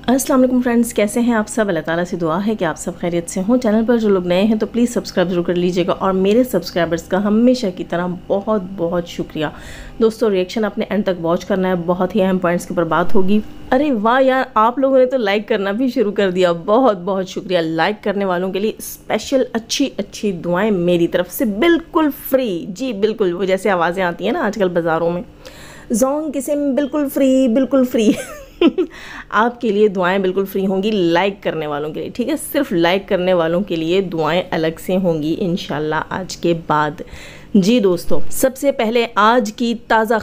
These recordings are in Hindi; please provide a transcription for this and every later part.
अस्सलाम वालेकुम फ्रेंड्स, कैसे हैं आप सब। अल्लाह ताला से दुआ है कि आप सब खैरियत से हों। चैनल पर जो लोग नए हैं तो प्लीज़ सब्सक्राइब जरूर कर लीजिएगा और मेरे सब्सक्राइबर्स का हमेशा की तरह बहुत बहुत शुक्रिया। दोस्तों, रिएक्शन अपने एंड तक वॉच करना है, बहुत ही अहम पॉइंट्स के ऊपर बात होगी। अरे वाह यार, आप लोगों ने तो लाइक करना भी शुरू कर दिया, बहुत बहुत शुक्रिया। लाइक करने वालों के लिए स्पेशल अच्छी अच्छी दुआएं मेरी तरफ से, बिल्कुल फ्री। जी बिल्कुल, वो जैसे आवाज़ें आती हैं ना आजकल बाज़ारों में, जोंग किसे बिल्कुल फ्री, बिल्कुल फ्री आपके लिए दुआएं बिल्कुल फ्री होंगी लाइक करने वालों के लिए, ठीक है। सिर्फ लाइक करने वालों के लिए दुआएं अलग से होंगी इंशाल्लाह आज के बाद। जी दोस्तों, सबसे पहले आज की ताज़ा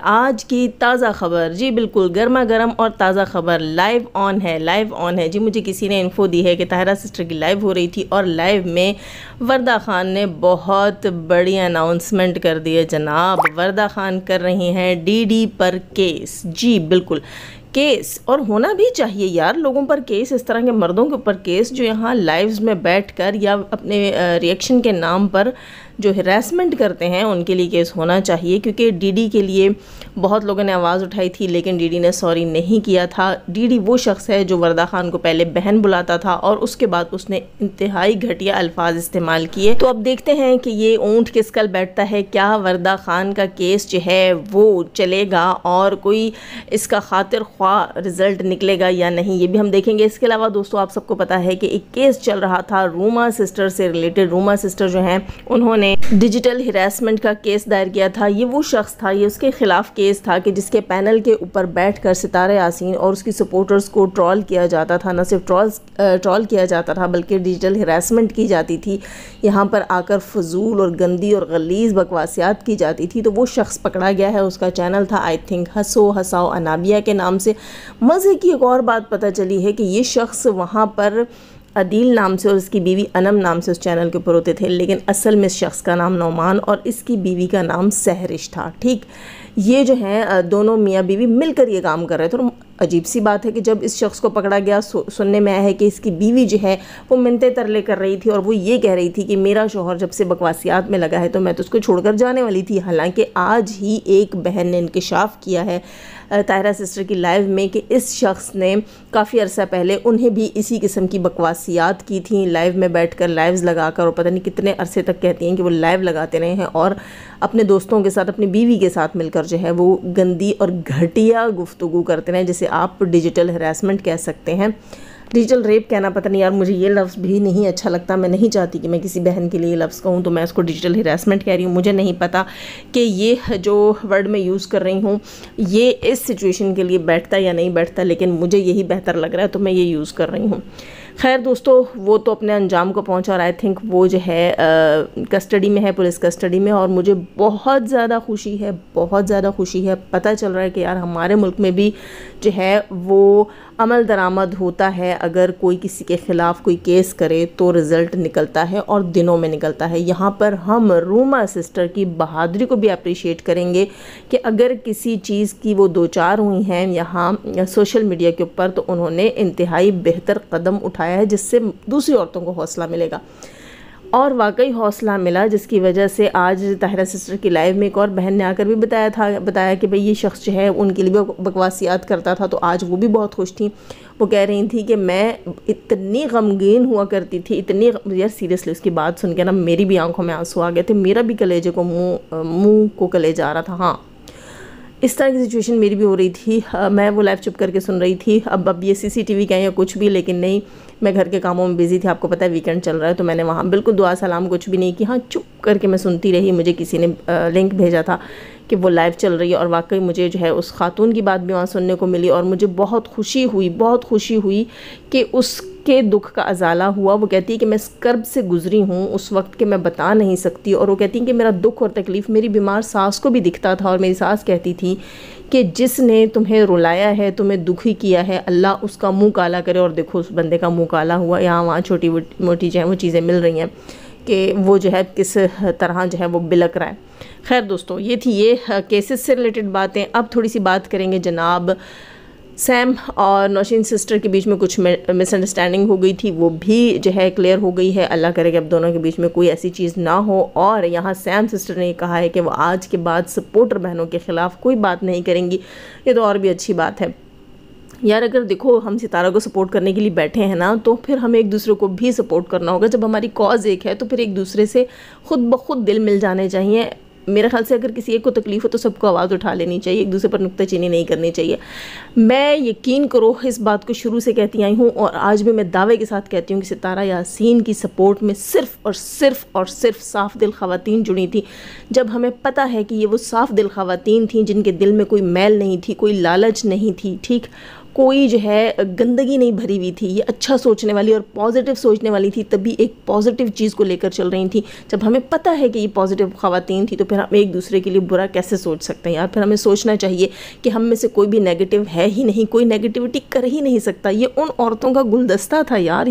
खबर, जी बिल्कुल गर्मा गर्म और ताज़ा खबर लाइव ऑन है जी। मुझे किसी ने इन्फो दी है कि ताहिरा सिस्टर की लाइव हो रही थी और लाइव में वरदा खान ने बहुत बड़ी अनाउंसमेंट कर दी है जनाब। वरदा खान कर रही हैं डीडी पर केस। जी बिल्कुल, केस, और होना भी चाहिए यार लोगों पर केस, इस तरह के मर्दों के ऊपर केस जो यहाँ लाइव्स में बैठकर या अपने रिएक्शन के नाम पर जो हिरासमेंट करते हैं उनके लिए केस होना चाहिए। क्योंकि डीडी के लिए बहुत लोगों ने आवाज़ उठाई थी लेकिन डीडी ने सॉरी नहीं किया था। डीडी वो शख्स है जो वरदा खान को पहले बहन बुलाता था और उसके बाद उसने इंतहाई घटिया अल्फाज इस्तेमाल किए। तो अब देखते हैं कि ये ऊँट किस कल बैठता है, क्या वरदा खान का केस जो है वो चलेगा और कोई इसका खातिर ख्वाह रिज़ल्ट निकलेगा या नहीं, ये भी हम देखेंगे। इसके अलावा दोस्तों, आप सबको पता है कि एक केस चल रहा था रूमा सिस्टर से रिलेटेड। रूमा सिस्टर जो हैं उन्होंने डिजिटल हिरासमेंट का केस दायर किया था। ये वो शख्स था, ये उसके खिलाफ केस था कि जिसके पैनल के ऊपर बैठकर सितारे यासीन और उसकी सपोर्टर्स को ट्रोल किया जाता था। न सिर्फ ट्रोल किया जाता था बल्कि डिजिटल हिरासमेंट की जाती थी। यहाँ पर आकर फजूल और गंदी और गलीज़ बकवासियात की जाती थी। तो वो शख्स पकड़ा गया है, उसका चैनल था आई थिंक हंसो हंसाओ अनाबिया के नाम से। मज़े की एक और बात पता चली है कि ये शख्स वहाँ पर अदील नाम से और इसकी बीवी अनम नाम से उस चैनल के ऊपर होते थे, लेकिन असल में इस शख्स का नाम नौमान और इसकी बीवी का नाम सहरिश था। ठीक, ये जो है दोनों मियाँ बीवी मिलकर ये काम कर रहे थे। और अजीब सी बात है कि जब इस शख्स को पकड़ा गया, सुनने में आया है कि इसकी बीवी जो है वो मिन्नतें तरले कर रही थी और वो ये कह रही थी कि मेरा शौहर जब से बकवासियात में लगा है तो मैं तो उसको छोड़कर जाने वाली थी। हालांकि आज ही एक बहन ने इंकशाफ किया है ताहिरा सिस्टर की लाइव में कि इस शख्स ने काफ़ी अरसा पहले उन्हें भी इसी किस्म की बकवासियात की थी लाइव में बैठकर, लाइव्स लगाकर, और पता नहीं कितने अरसे तक कहती हैं कि वो लाइव लगाते रहे हैं और अपने दोस्तों के साथ, अपनी बीवी के साथ मिलकर जो है वो गंदी और घटिया गुफ्तगू करते रहे, जिसे आप डिजिटल हरासमेंट कह सकते हैं। डिजिटल रेप कहना, पता नहीं यार, मुझे ये लफ्ज़ भी नहीं अच्छा लगता। मैं नहीं चाहती कि मैं किसी बहन के लिए ये लफ्ज़ कहूँ तो मैं उसको डिजिटल हिरासमेंट कह रही हूँ। मुझे नहीं पता कि ये जो वर्ड मैं यूज़ कर रही हूँ ये इस सिचुएशन के लिए बैठता या नहीं बैठता, लेकिन मुझे यही बेहतर लग रहा है तो मैं ये यूज़ कर रही हूँ। खैर दोस्तों, वो तो अपने अंजाम को पहुंचा और आई थिंक वो जो है कस्टडी में है, पुलिस कस्टडी में। और मुझे बहुत ज़्यादा खुशी है, पता चल रहा है कि यार हमारे मुल्क में भी जो है वो अमल दरामद होता है। अगर कोई किसी के ख़िलाफ़ कोई केस करे तो रिज़ल्ट निकलता है और दिनों में निकलता है। यहाँ पर हम रूमा सिस्टर की बहादुरी को भी अप्रिशिएट करेंगे कि अगर किसी चीज़ की वो दो चार हुई हैं यहाँ सोशल मीडिया के ऊपर तो उन्होंने इंतहाई बेहतर कदम उठाया है जिससे दूसरी औरतों को हौसला मिलेगा। और वाकई हौसला मिला, जिसकी वजह से आज ताहिरा सिस्टर की लाइव में एक और बहन ने आकर भी बताया कि भाई ये शख्स जो है उनके लिए बकवासियात करता था। तो आज वो भी बहुत खुश थी। वो कह रही थी कि मैं इतनी गमगीन हुआ करती थी, इतनी यार सीरियसली उसकी बात सुन के ना मेरी भी आंखों में आंसू आ गए थे, मेरा भी कलेजे को मुँह को कलेजा आ रहा था। हाँ, इस तरह की सिचुएशन मेरी भी हो रही थी। मैं वो लाइव चुप करके सुन रही थी। अब ये सीसीटीवी का या कुछ भी, लेकिन नहीं, मैं घर के कामों में बिजी थी। आपको पता है वीकेंड चल रहा है तो मैंने वहाँ बिल्कुल दुआ सलाम कुछ भी नहीं की। हाँ, चुप करके मैं सुनती रही। मुझे किसी ने लिंक भेजा था कि वो लाइव चल रही है और वाकई मुझे जो है उस खातून की बात भी वहाँ सुनने को मिली और मुझे बहुत खुशी हुई कि उसके दुख का अजाला हुआ। वो कहती है कि मैं इस कर्ब से गुजरी हूँ उस वक्त के मैं बता नहीं सकती। और वो कहती है कि मेरा दुख और तकलीफ़ मेरी बीमार सास को भी दिखता था और मेरी सास कहती थी कि जिसने तुम्हें रुलाया है, तुम्हें दुखी किया है, अल्लाह उसका मुँह काला करे। और देखो उस बंदे का मुँह काला हुआ। यहाँ वहाँ छोटी मोटी जो है वो चीज़ें मिल रही हैं कि वो जो है किस तरह जो है वो बिलक रहा है। खैर दोस्तों, ये थी ये केसेस से रिलेटेड बातें। अब थोड़ी सी बात करेंगे जनाब सैम और नौशीन सिस्टर के बीच में कुछ मिसअंडरस्टैंडिंग हो गई थी, वो भी जो है क्लियर हो गई है। अल्लाह करे कि अब दोनों के बीच में कोई ऐसी चीज़ ना हो। और यहाँ सैम सिस्टर ने कहा है कि वो आज के बाद सपोर्टर बहनों के ख़िलाफ़ कोई बात नहीं करेंगी। ये तो और भी अच्छी बात है। यार अगर देखो हम सितारा को सपोर्ट करने के लिए बैठे हैं ना, तो फिर हमें एक दूसरे को भी सपोर्ट करना होगा। जब हमारी कॉज एक है तो फिर एक दूसरे से खुद ब खुद दिल मिल जाने चाहिए। मेरे ख्याल से अगर किसी एक को तकलीफ़ हो तो सबको आवाज़ उठा लेनी चाहिए, एक दूसरे पर नुक्ताचीनी नहीं करनी चाहिए। मैं यकीन करो इस बात को शुरू से कहती आई हूँ और आज भी मैं दावे के साथ कहती हूँ कि सितारा यासीन की सपोर्ट में सिर्फ़ साफ़ दिल ख़वातीन जुड़ी थी। जब हमें पता है कि ये वो साफ़ दिल ख़वातीन थी जिनके दिल में कोई मैल नहीं थी, कोई लालच नहीं थी, ठीक, कोई जो है गंदगी नहीं भरी हुई थी, ये अच्छा सोचने वाली और पॉजिटिव सोचने वाली थी, तभी एक पॉजिटिव चीज़ को लेकर चल रही थी। जब हमें पता है कि ये पॉजिटिव ख़वातीन थी तो फिर हम एक दूसरे के लिए बुरा कैसे सोच सकते हैं यार। फिर हमें सोचना चाहिए कि हम में से कोई भी नेगेटिव है ही नहीं, कोई नेगेटिविटी कर ही नहीं सकता। ये उन औरतों का गुलदस्ता था यार,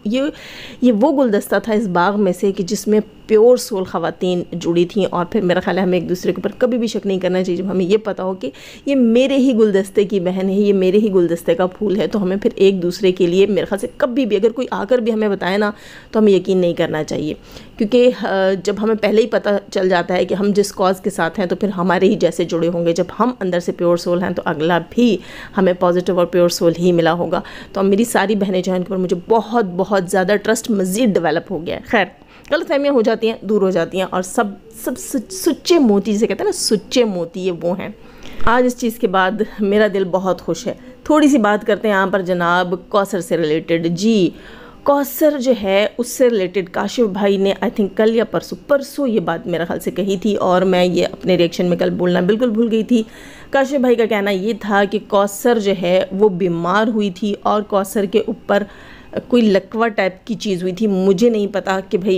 ये वो गुलदस्ता था इस बाग में से कि जिसमें प्योर सोल ख़वातीन जुड़ी थी। और फिर मेरा ख्याल है हमें एक दूसरे के ऊपर कभी भी शक नहीं करना चाहिए। जब हमें ये पता हो कि ये मेरे ही गुलदस्ते की बहन है, ये मेरे ही गुलदस्ते का फूल है, तो हमें फिर एक दूसरे के लिए मेरे ख्याल से कभी भी अगर कोई आकर भी हमें बताए ना तो हमें यकीन नहीं करना चाहिए। क्योंकि जब हमें पहले ही पता चल जाता है कि हम जिस कॉज के साथ हैं तो फिर हमारे ही जैसे जुड़े होंगे। जब हम अंदर से प्योर सोल हैं तो अगला भी हमें पॉजिटिव और प्योर सोल ही मिला होगा। तो अब मेरी सारी बहनें जो हैं इनके ऊपर मुझे बहुत ज़्यादा ट्रस्ट मज़ीद डेवलप हो गया है। खैर, गलतफहमियाँ हो जाती हैं, दूर हो जाती हैं, और सब सुच्चे मोती जिसे कहते हैं ना, सुच्चे मोती ये वो हैं। आज इस चीज़ के बाद मेरा दिल बहुत खुश है। थोड़ी सी बात करते हैं यहाँ पर जनाब कौसर से रिलेटेड। जी, कौसर जो है उससे रिलेटेड काशिफ भाई ने आई थिंक कल या परसों ये बात मेरे ख्याल से कही थी और मैं ये अपने रिएक्शन में कल बोलना बिल्कुल भूल गई थी। काशिफ भाई का कहना ये था कि कौसर जो है वो बीमार हुई थी और कौसर के ऊपर कोई लकवा टाइप की चीज़ हुई थी। मुझे नहीं पता कि भाई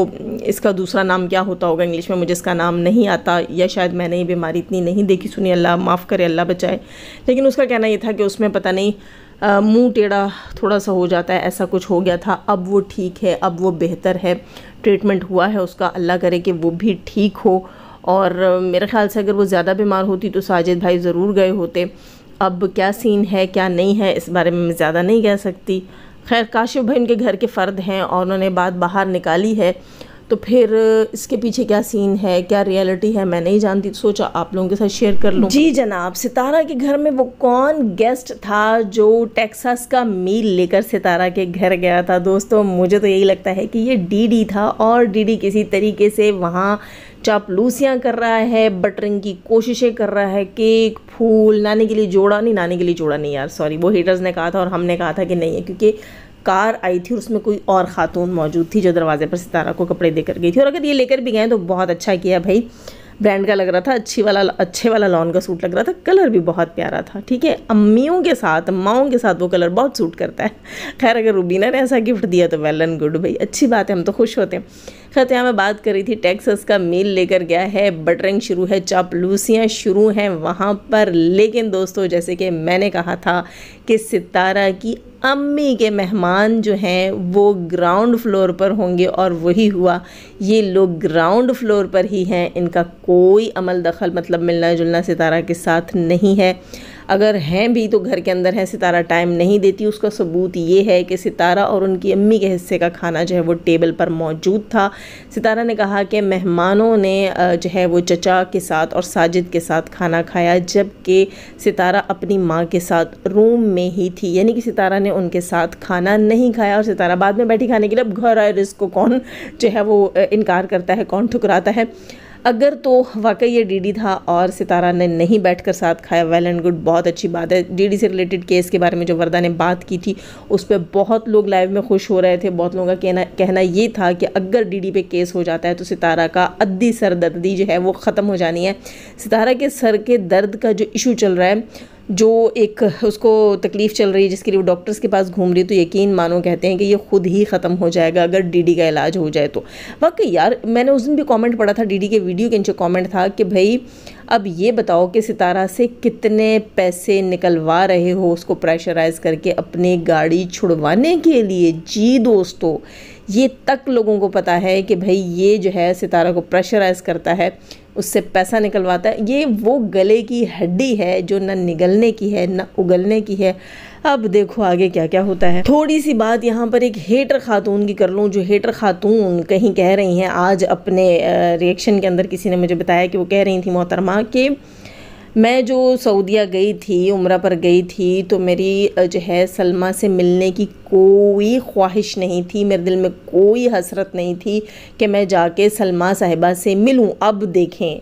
इसका दूसरा नाम क्या होता होगा इंग्लिश में, मुझे इसका नाम नहीं आता, या शायद मैंने ये बीमारी इतनी नहीं देखी सुनी, अल्लाह माफ़ करे, अल्लाह बचाए। लेकिन उसका कहना ये था कि उसमें पता नहीं मुंह टेढ़ा थोड़ा सा हो जाता है, ऐसा कुछ हो गया था। अब वो ठीक है, अब वो बेहतर है, ट्रीटमेंट हुआ है उसका, अल्लाह करे कि वो भी ठीक हो। और मेरे ख्याल से अगर वो ज़्यादा बीमार होती तो साजिद भाई ज़रूर गए होते। अब क्या सीन है क्या नहीं है इस बारे में मैं ज़्यादा नहीं कह सकती। खैर, काशिफ भाई उनके घर के फ़र्द हैं और उन्होंने बात बाहर निकाली है, तो फिर इसके पीछे क्या सीन है, क्या रियलिटी है, मैं नहीं जानती, तो सोचा आप लोगों के साथ शेयर कर लूँ। जी जनाब, सितारा के घर में वो कौन गेस्ट था जो टेक्सास का मील लेकर सितारा के घर गया था? दोस्तों, मुझे तो यही लगता है कि ये डीडी था और डीडी किसी तरीके से वहाँ चापलूसियाँ कर रहा है, बटरिंग की कोशिशें कर रहा है, केक, फूल, नानी के लिए जोड़ा नहीं यार, सॉरी, वो हेटर्स ने कहा था और हमने कहा था कि नहीं है, क्योंकि कार आई थी और उसमें कोई और ख़ातून मौजूद थी जो दरवाजे पर सितारा को कपड़े देकर गई थी। और अगर ये लेकर भी गए तो बहुत अच्छा किया भाई, ब्रांड का लग रहा था, अच्छे वाला लॉन का सूट लग रहा था, कलर भी बहुत प्यारा था। ठीक है, अम्मियों के साथ, अम्माओं के साथ वो कलर बहुत सूट करता है। खैर, अगर रूबीना ने ऐसा गिफ्ट दिया तो वेल एंड गुड भाई, अच्छी बात है, हम तो खुश होते हैं। खैर, यहाँ मैं बात कर रही थी, टेक्सास का मील लेकर गया है, बटरिंग शुरू है, चापलूसियाँ शुरू हैं वहाँ पर। लेकिन दोस्तों, जैसे कि मैंने कहा था कि सितारा की अम्मी के मेहमान जो हैं वो ग्राउंड फ्लोर पर होंगे, और वही हुआ। ये लोग ग्राउंड फ्लोर पर ही हैं, इनका कोई अमल दखल मतलब मिलना जुलना सितारा के साथ नहीं है। अगर हैं भी तो घर के अंदर हैं, सितारा टाइम नहीं देती। उसका सबूत ये है कि सितारा और उनकी अम्मी के हिस्से का खाना जो है वो टेबल पर मौजूद था। सितारा ने कहा कि मेहमानों ने जो है वो चचा के साथ और साजिद के साथ खाना खाया, जबकि सितारा अपनी माँ के साथ रूम में ही थी, यानी कि सितारा ने उनके साथ खाना नहीं खाया। और सितारा बाद में बैठी खाने के लिए, अब घर आए रिस्क को कौन जो है वो इनकार करता है, कौन ठुकराता है। अगर तो वाकई ये डीडी था और सितारा ने नहीं बैठकर साथ खाया, वेल एंड गुड, बहुत अच्छी बात है। डीडी से रिलेटेड केस के बारे में जो वर्दा ने बात की थी उस पर बहुत लोग लाइव में खुश हो रहे थे। बहुत लोगों का कहना ये था कि अगर डीडी पे केस हो जाता है तो सितारा का अद्दी सरदर्दी जो है वो ख़त्म हो जानी है। सितारा के सर के दर्द का जो इशू चल रहा है, जो एक उसको तकलीफ़ चल रही है, जिसके लिए वो डॉक्टर्स के पास घूम रही है, तो यकीन मानो कहते हैं कि ये खुद ही ख़त्म हो जाएगा अगर डीडी का इलाज हो जाए तो। वाकई यार, मैंने उस दिन भी कमेंट पढ़ा था, डीडी के वीडियो के नीचे कमेंट था कि भाई अब ये बताओ कि सितारा से कितने पैसे निकलवा रहे हो उसको प्रेशराइज़ करके अपनी गाड़ी छुड़वाने के लिए। जी दोस्तों, ये तक लोगों को पता है कि भाई ये जो है सितारा को प्रेशराइज़ करता है, उससे पैसा निकलवाता है। ये वो गले की हड्डी है जो न निगलने की है न उगलने की है। अब देखो आगे क्या क्या होता है। थोड़ी सी बात यहाँ पर एक हेटर खातून की कर लूँ, जो हेटर खातून कहीं कह रही हैं, आज अपने रिएक्शन के अंदर किसी ने मुझे बताया कि वो कह रही थी मोहतरमा कि मैं जो सऊदीया गई थी, उम्रा पर गई थी, तो मेरी जो है सलमा से मिलने की कोई ख्वाहिश नहीं थी, मेरे दिल में कोई हसरत नहीं थी कि मैं जाके सलमा साहिबा से मिलूं। अब देखें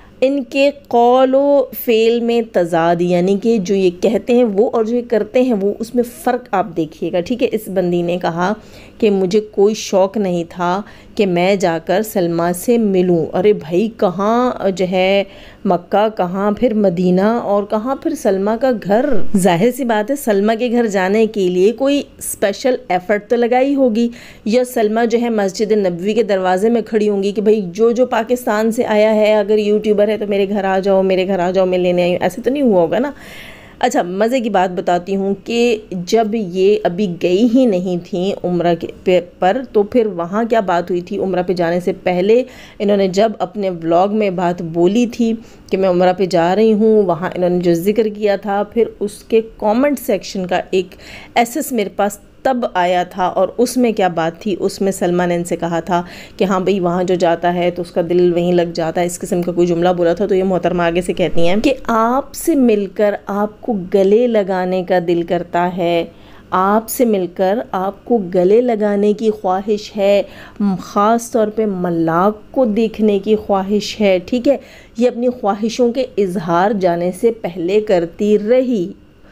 इनके कौलो फ़ेल में तज़ाद, यानी कि जो ये कहते हैं वो और जो ये करते हैं वो, उसमें फ़र्क आप देखिएगा। ठीक है, इस बंदी ने कहा कि मुझे कोई शौक़ नहीं था कि मैं जाकर सलमा से मिलूं। अरे भाई, कहाँ जो है मक्का, कहाँ फिर मदीना और कहाँ फिर सलमा का घर। जाहिर सी बात है सलमा के घर जाने के लिए कोई स्पेशल एफ़र्ट तो लगाई होगी, या सलमा जो है मस्जिद नबवी के दरवाजे में खड़ी होंगी कि भाई जो पाकिस्तान से आया है, अगर यूट्यूबर है तो मेरे घर आ जाओ, मेरे घर आ जाओ, मैं लेने आई हूँ। ऐसे तो नहीं हुआ होगा ना। अच्छा, मज़े की बात बताती हूँ कि जब ये अभी गई ही नहीं थी उम्रा के पर, तो फिर वहाँ क्या बात हुई थी। उम्रा पे जाने से पहले इन्होंने जब अपने व्लॉग में बात बोली थी कि मैं उम्रा पे जा रही हूँ, वहाँ इन्होंने जो जिक्र किया था, फिर उसके कमेंट सेक्शन का एक एसेस मेरे पास तब आया था। और उसमें क्या बात थी, उसमें सलमा ने इनसे कहा था कि हाँ भाई, वहाँ जो जाता है तो उसका दिल वहीं लग जाता है, इस किस्म का कोई जुमला बोला था। तो ये मोहतरमा आगे से कहती हैं कि आपसे मिलकर आपको गले लगाने का दिल करता है, आपसे मिलकर आपको गले लगाने की ख्वाहिश है, ख़ास तौर पे मलाक को देखने की ख्वाहिश है। ठीक है, ये अपनी ख्वाहिशों के इजहार जाने से पहले करती रही।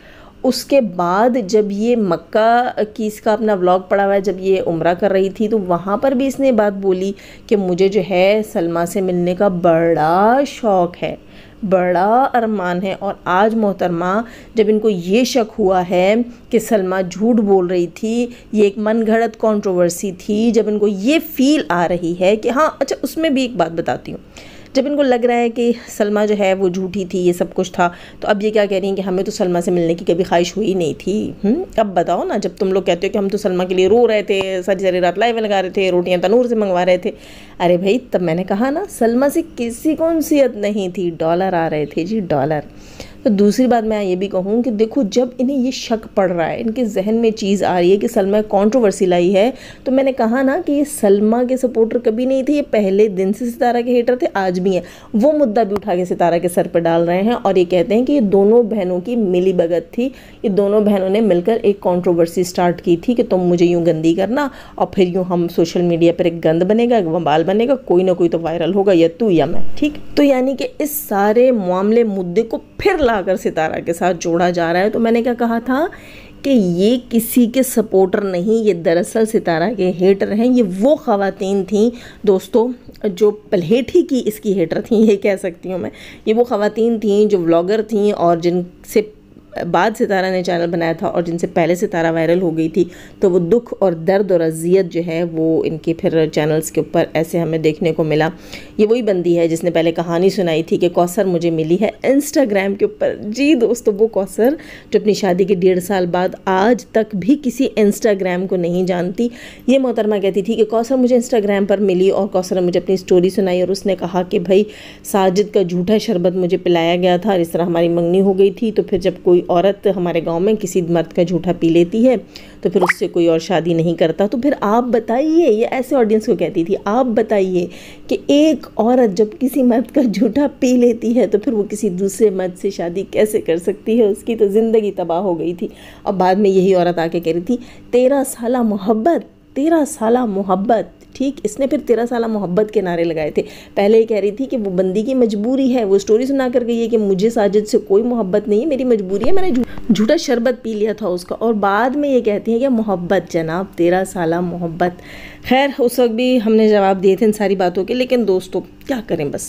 उसके बाद जब ये मक्का की, इसका अपना व्लॉग पड़ा हुआ है, जब ये उम्रा कर रही थी तो वहाँ पर भी इसने बात बोली कि मुझे जो है सलमा से मिलने का बड़ा शौक़ है, बड़ा अरमान है। और आज मोहतरमा जब इनको ये शक हुआ है कि सलमा झूठ बोल रही थी, ये एक मन घड़त कंट्रोवर्सी थी, जब इनको ये फ़ील आ रही है कि हाँ, अच्छा उसमें भी एक बात बताती हूँ, जब इनको लग रहा है कि सलमा जो है वो झूठी थी, ये सब कुछ था, तो अब ये क्या कह रही हैं कि हमें तो सलमा से मिलने की कभी ख्वाहिश हुई नहीं थी। अब बताओ ना, जब तुम लोग कहते हो कि हम तो सलमा के लिए रो रहे थे, सारी सारी रात लाइव लगा रहे थे, रोटियां तनूर से मंगवा रहे थे। अरे भाई, तब मैंने कहा ना, सलमा से किसी को उनसियत नहीं थी, डॉलर आ रहे थे जी, डॉलर। तो दूसरी बात मैं ये भी कहूँ कि देखो, जब इन्हें ये शक पड़ रहा है, इनके जहन में चीज़ आ रही है कि सलमा कंट्रोवर्सी लाई है, तो मैंने कहा ना कि ये सलमा के सपोर्टर कभी नहीं थे, ये पहले दिन से सितारा के हेटर थे, आज भी हैं। वो मुद्दा भी उठा के सितारा के सर पर डाल रहे हैं और ये कहते हैं कि ये दोनों बहनों की मिली भगत थी, ये दोनों बहनों ने मिलकर एक कंट्रोवर्सी स्टार्ट की थी कि तुम मुझे यूँ गंदी करना और फिर यूँ हम सोशल मीडिया पर एक गंद बनेगा, वबाल बनेगा, कोई ना कोई तो वायरल होगा, या तू या मैं। ठीक, तो यानी कि इस सारे मामले मुद्दे को फिर लाकर सितारा के साथ जोड़ा जा रहा है। तो मैंने क्या कहा था कि ये किसी के सपोर्टर नहीं, ये दरअसल सितारा के हेटर हैं। ये वो ख़वातीन थीं दोस्तों जो पलहेठी की इसकी हेटर थीं, ये कह सकती हूँ मैं। ये वो ख़वातीन थीं जो व्लॉगर थीं और जिनसे बाद सितारा ने चैनल बनाया था और जिनसे पहले सितारा वायरल हो गई थी। तो वो दुख और दर्द और अजियत जो है वो इनके फिर चैनल्स के ऊपर ऐसे हमें देखने को मिला। ये वही बंदी है जिसने पहले कहानी सुनाई थी कि कौसर मुझे मिली है इंस्टाग्राम के ऊपर। जी दोस्तों, वो कौसर जो अपनी शादी के 1.5 साल बाद आज तक भी किसी इंस्टाग्राम को नहीं जानती। ये मोहतरमा कहती थी कि कौसर मुझे इंस्टाग्राम पर मिली और कौसर ने मुझे अपनी स्टोरी सुनाई और उसने कहा कि भाई साजिद का झूठा शरबत मुझे पिलाया गया था और इस तरह हमारी मंगनी हो गई थी। तो फिर जब कोई औरत हमारे गांव में किसी मर्द का झूठा पी लेती है तो फिर उससे कोई और शादी नहीं करता। तो फिर आप बताइए, ये ऐसे ऑडियंस को कहती थी, आप बताइए कि एक औरत जब किसी मर्द का झूठा पी लेती है तो फिर वो किसी दूसरे मर्द से शादी कैसे कर सकती है? उसकी तो ज़िंदगी तबाह हो गई थी। और बाद में यही औरत आके कह रही थी 13 साला मोहब्बत, 13 साला मोहब्बत। ठीक, इसने फिर 13 साला मोहब्बत के नारे लगाए थे। पहले ये कह रही थी कि वो बंदी की मजबूरी है, वो स्टोरी सुना कर गई है कि मुझे साजिद से कोई मोहब्बत नहीं है, मेरी मजबूरी है, मैंने झूठा शरबत पी लिया था उसका। और बाद में ये कहती है कि मोहब्बत जनाब, 13 साला मोहब्बत। खैर, उस वक्त भी हमने जवाब दिए थे इन सारी बातों के, लेकिन दोस्तों क्या करें, बस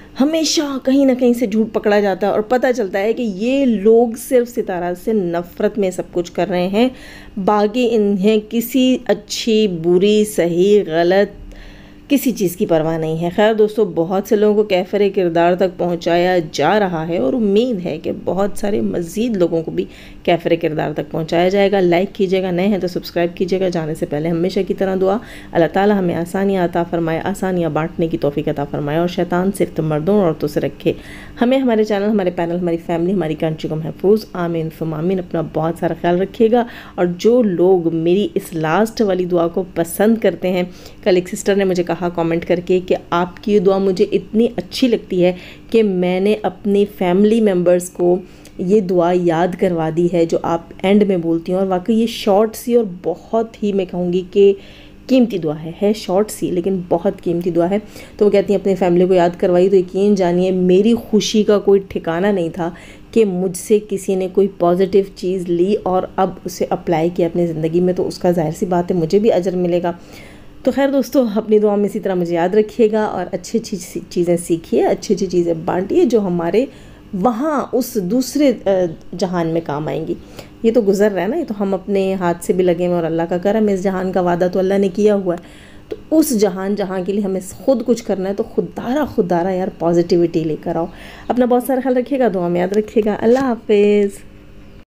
हमेशा कहीं ना कहीं से झूठ पकड़ा जाता है और पता चलता है कि ये लोग सिर्फ सितारा से नफ़रत में सब कुछ कर रहे हैं। बाकी इन्हें किसी अच्छी बुरी सही गलत किसी चीज़ की परवाह नहीं है। खैर दोस्तों, बहुत से लोगों को कैफरे किरदार तक पहुंचाया जा रहा है और उम्मीद है कि बहुत सारे मज़ीद लोगों को भी कैफरे किरदार तक पहुंचाया जाएगा। लाइक कीजिएगा, नए हैं तो सब्सक्राइब कीजिएगा। जाने से पहले हमेशा की तरह दुआ, अल्लाह ताला हमें आसानियाँ अता फरमाए, आसानियाँ बांटने की तौफीक अता फरमाए और शैतान सिर्फ मर्दों और औरतों से रखे। हमें, हमारे चैनल, हमारे पैनल, हमारी फैमिली, हमारी कंट्री को महफूज। आमीन सुम आमीन। अपना बहुत सारा ख्याल रखिएगा। और जो लोग मेरी इस लास्ट वाली दुआ को पसंद करते हैं, कल एक सिस्टर ने मुझे कहा कहा कमेंट करके कि आपकी ये दुआ मुझे इतनी अच्छी लगती है कि मैंने अपनी फैमिली मेम्बर्स को ये दुआ याद करवा दी है जो आप एंड में बोलती हैं। और वाकई ये शॉर्ट सी और बहुत ही मैं कहूँगी कि कीमती दुआ है शॉर्ट सी लेकिन बहुत कीमती दुआ है। तो वो कहती हैं अपनी फैमिली को याद करवाई। तो यकीन जानिए मेरी खुशी का कोई ठिकाना नहीं था कि मुझसे किसी ने कोई पॉजिटिव चीज़ ली और अब उसे अप्लाई किया अपनी ज़िंदगी में, तो उसका जाहिर सी बात है मुझे भी अजर मिलेगा। तो खैर दोस्तों, अपनी दुआ में इसी तरह मुझे याद रखिएगा और अच्छी अच्छी चीज़ें सीखिए, अच्छी अच्छी चीज़ें बांटिए जो हमारे वहाँ उस दूसरे जहान में काम आएंगी। ये तो गुज़र रहा है ना, ये तो हम अपने हाथ से भी लगे हुए और अल्लाह का करम, इस जहान का वादा तो अल्लाह ने किया हुआ है। तो उस जहाँ के लिए हमें खुद कुछ करना है तो खुदारा यार पॉजिटिविटी लेकर आओ। अपना बहुत सारा ख्याल रखिएगा, दुआ में याद रखिएगा। अल्लाह हाफिज़।